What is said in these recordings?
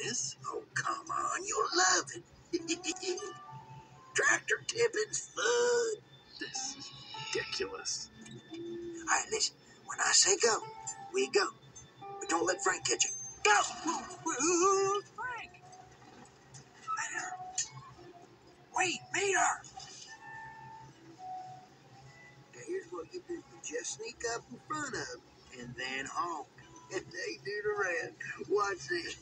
this? Oh, come on. You'll love it. Tractor tipping's fun. This is ridiculous. All right, listen. When I say go, we go. But don't let Frank catch you. Go! Who's Frank? Mater. Wait, Mater! Now, here's what you do. You just sneak up in front of them and then honk. And they do the rest. Watch this.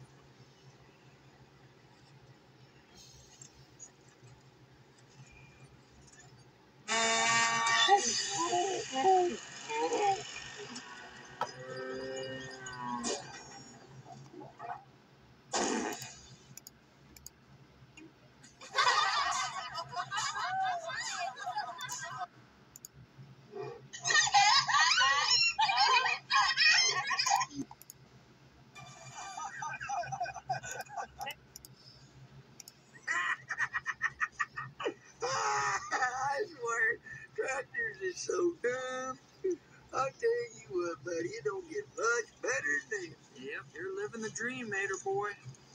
I swear, tractors is so dumb. I'll tell you what, buddy, it don't get much better than this. Yep, you're living the dream, Mater boy.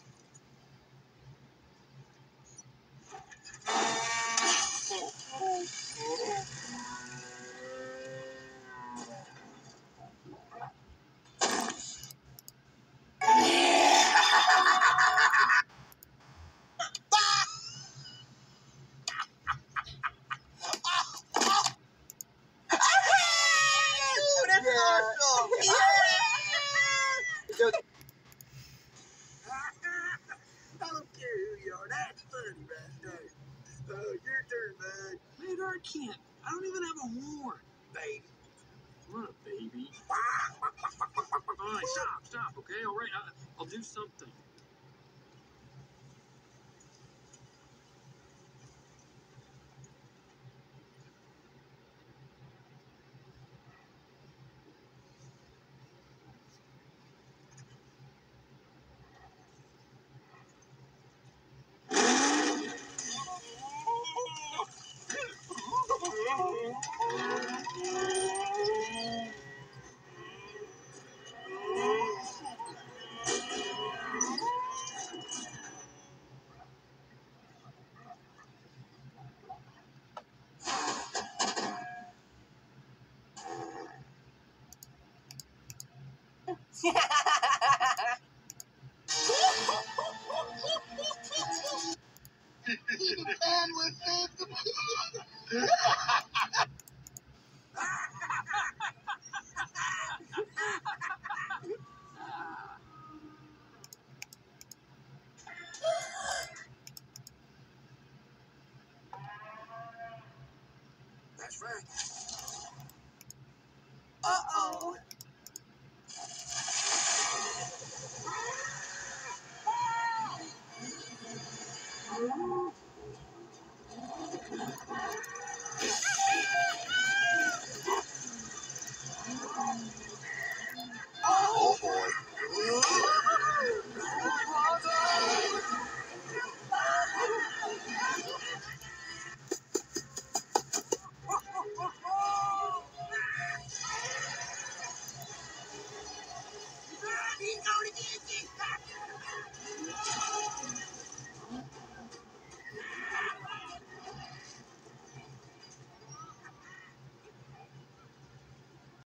That's awesome! Yeah! I don't care who you are. That's funny right there. Your turn, bud. Mater, I can't. I don't even have a horn. Baby. What a baby. All right, stop, okay? All right, I'll do something. That's right.